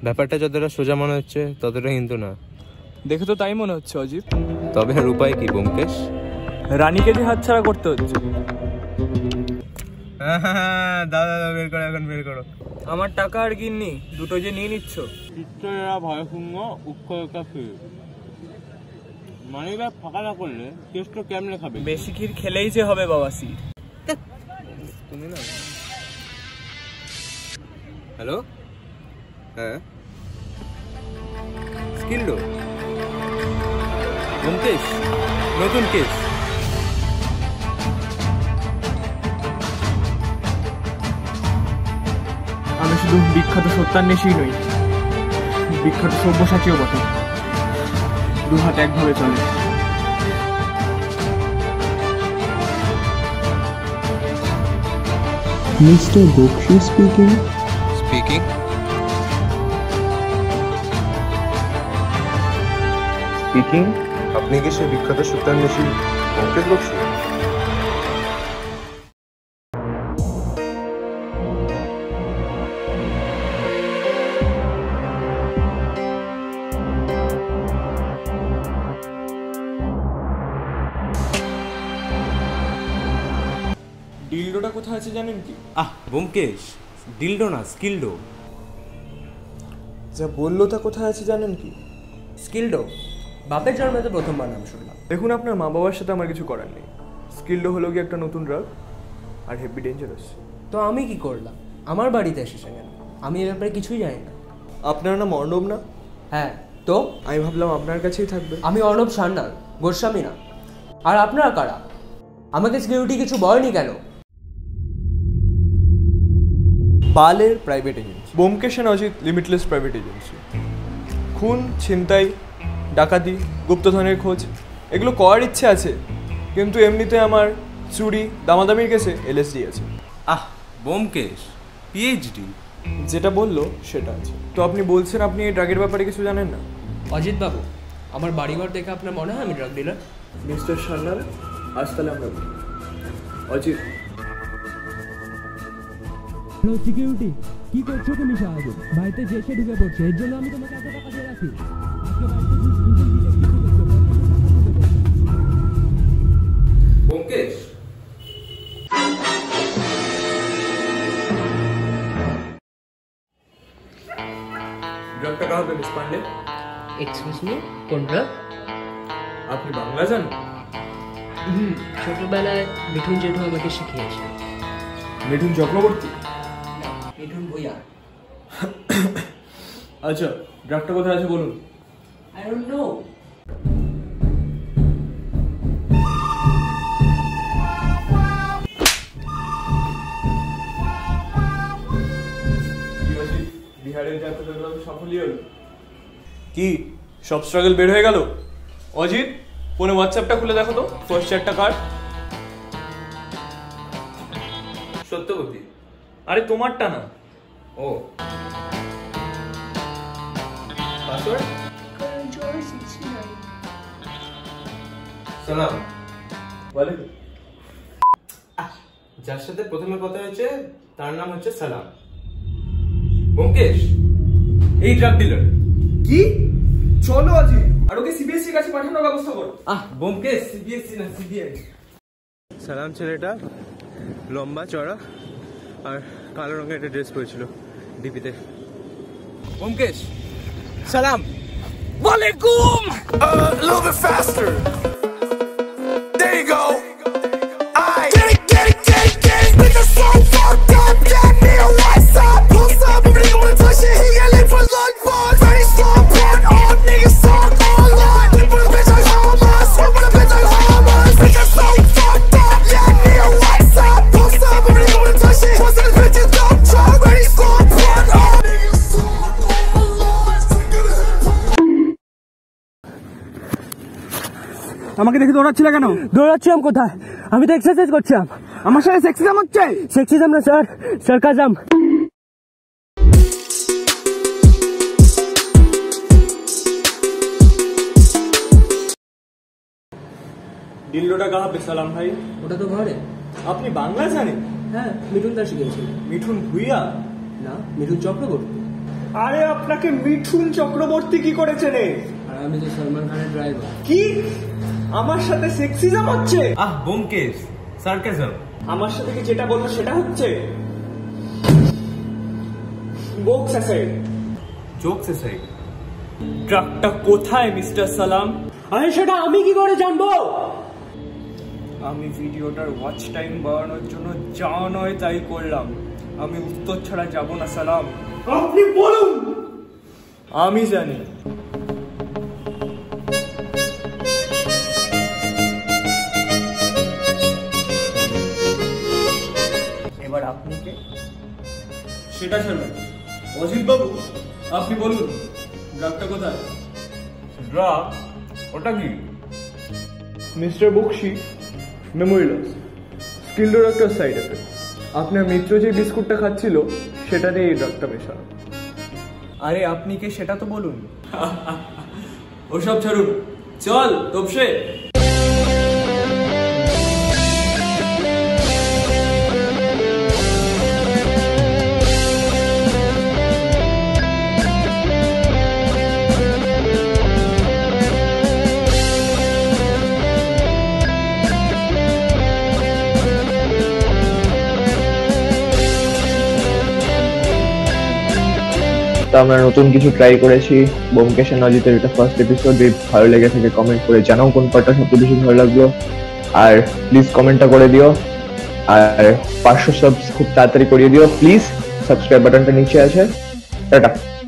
ব্যাপারটা যতটা সোজা মনে হচ্ছে ততটা কিন্তু না। দেখে তো তাই মনে হচ্ছে অজিত। তবে আর উপায় কি ব্যোমকেশ? রানীকে যে হাতছাড়া করতে হচ্ছে। দাদা বের করো, এখন বের করো। আমার টাকা আর গিন্নি দুটো যে নিয়ে নিচ্ছ। মানি ব্যাগ ফাঁকা না করলে টেস্ট তো কেমনে খাবে? বেশি ক্ষীর খেলেই যে হবে বাবাসি। তুমি না। হ্যালো, হ্যাঁ স্কিল্ডো, ব্যোমকেশ, নতুন কেস। আমি শুধু বিখ্যাত সত্যান্বেষী নই, বিখ্যাত সব্যসাচীও বটে। দু হাত একভাবে চলে। Mr. Bakshi speaking. Speaking. Speaking. আপনি কি সেই বিখ্যাত সত্যান্বেষী ব্যোমকেশ বক্সী? ডিলডোটা কোথায় আছে জানেন কি? ব্যোমকেশ, ডিলডো না, স্কিল্ডো। যা বললো তা কোথায় আছে জানেন কি? স্কিল্ডো বাপের জন্মে তো প্রথমবার নাম শুনলাম। দেখুন, আপনার মা বাবার সাথে আমার কিছু করার নেই। স্কিল্ডো হলো কি একটা নতুন ড্রাগ, আর হেভি ডেঞ্জারাস। তো আমি কি করলাম? আমার বাড়িতে এসেছে কেন? আমি এ ব্যাপারে কিছুই জানি না। আপনার নাম অর্ণব না? হ্যাঁ, তো আমি ভাবলাম আপনার কাছেই থাকবে। আমি অর্ণব সান্যাল, গোস্বামী না। আর আপনারা কারা? আমাকে সিকিউরিটি কিছু বলেনি কেন? পালের private agency, Byomkesh and Ajit limitless private agency. খুন, ছিনতাই, ডাকাতি, গুপ্তধনের খোঁজ এগুলো করার ইচ্ছে আছে, কিন্তু এমনিতে আমার চুরি, দামাদামির কেসে LSD আছে। ব্যোমকেশ, পিএইচডি। যেটা বললো সেটা আছে। তো আপনি বলছেন আপনি এই ড্রাগের ব্যাপারে কিছু জানেন না? অজিত বাবু, আমার বাড়িঘর দেখে আপনার মনে হয় আমি ড্রাগ ডিলার? মিস্টার সান্যাল, আজ তাহলে আমরা বলি। অজিত, হ্যালো সিকিউরিটি, কি করছো তুমি সাহায্য? বাড়িতে যে এসে ঢুকে পড়ছে, এর জন্য আমি তোমাকে এত টাকা দিয়ে রাখি। আজকে বাড়িতে ব্যোমকেশ, ড্রাগটা কার হবে মিস পান্ডে? এক্সকিউজ মি, কোন ড্রাগ? আপনি বাংলা জানেন? ছোটবেলায় মিঠুন জেঠু আমাকে শিখিয়েছে। মিঠুন চক্রবর্তী? মিঠুন ভুইয়া। আচ্ছা, ড্রাগটা কোথায় আছে বলুন। I don't know. বিহারের যাত্রা সফলই হলো কি? সব স্ট্রাগল বের হয়ে গেল? অজিত, ফোনে হোয়াটসঅ্যাপটা খুলে দেখো তো, ফার্স্ট চ্যাটটা কার? সত্যবতী। আরে তোমারটা না। ও, পাসওয়ার্ড সালাম। ওয়ালাইকুম। যার সাথে প্রথমে কথা হয়েছে তার নাম হচ্ছে সালাম। ব্যোমকেশ, এই ড্রাগ ডিলার। কি? চলো অজিত, আর ওকে সিবিএসসি এর কাছে পাঠানোর ব্যবস্থা করো। ব্যোমকেশ, সিবিএসসি না, সিবিআই। সালাম ছেলেটা লম্বা চড়া আর কালো রঙের একটা ড্রেস পরেছিল ডিপিতে। ব্যোমকেশ, সালাম। ওয়ালাইকুম। A little bit faster. There you go. Get it. Niggas so fucked up. Get me a what's up. Post up. If nigga wanna touch it, he got lit for lunch box. Very slow, porn on. Niggas talk online. People in the bitch like Hamas. People in the bitch like Hamas. Niggas so fucked up. Get me a what's up. Post up. If nigga wanna touch it, post in the bitch is dumb truck. Very slow, porn on. Niggas talk online. আমাকে দেখে দৌড়াচ্ছিল কেন? দৌড়াচ্ছিলাম কোথায়? আমি তো exercise করছিলাম। আমার সাথে sexism হচ্ছে? সেক্সিজম না স্যার, সার্কাজম। ডিলডোটা কাহা পে সালাম ভাই? ওটা তো ঘরে। আপনি বাংলা জানেন? হ্যাঁ, মিঠুন দাস শিখিয়েছিল। মিঠুন ভুইয়া না, মিঠুন চক্রবর্তী। আরে আপনাকে মিঠুন চক্রবর্তী কি করে চেনে? আর আমি তো সলমান খানের ড্রাইভার। কি আমার সাথে সেক্সিজম হচ্ছে? ব্যোমকেশ, সার্কাজম। আমার সাথে কি যেটা বললো সেটা হচ্ছে? জোকস অ্যাসাইড, ট্রাকটা কোথায় মিস্টার সালাম? আরে সেটা আমি কি করে জানবো? আমি ভিডিওটার ওয়াচ টাইম বাড়ানোর জন্য যা নয় তাই করলাম। আমি উত্তর ছাড়া যাব না সালাম। আপনি বলুন। আমি জানি। এবার আপনি কে? সেটা ছাড়ুন অজিত বাবু, আপনি বলুন ড্রাগটা কোথায়? ড্রাগ? ওটা কি? মিস্টার বক্সি, মেমোরি লস, স্কিলডোর একটা সাইড এফেক্ট। আপনার মিত্র যে বিস্কুটটা খাচ্ছিল সেটাতে এই ড্রাগটা মেশানো। আরে আপনি কে সেটা তো বলুন। ওসব ছাড়ুন, চল তপসে। তো আমরা নতুন কিছু ট্রাই করেছি। ব্যোমকেশ এন্ড অজিতের এটা ফার্স্ট এপিসোড। যদি ভালো লেগে থাকে কমেন্ট করে জানাও কোন পার্টটা সবচেয়ে বেশি ভালো লাগলো। আর প্লিজ কমেন্টটা করে দিও। আর 500 সাবস খুব তাড়াতাড়ি করিয়ে দিও প্লিজ। সাবস্ক্রাইব বাটনটা নিচে আছে। টাটা।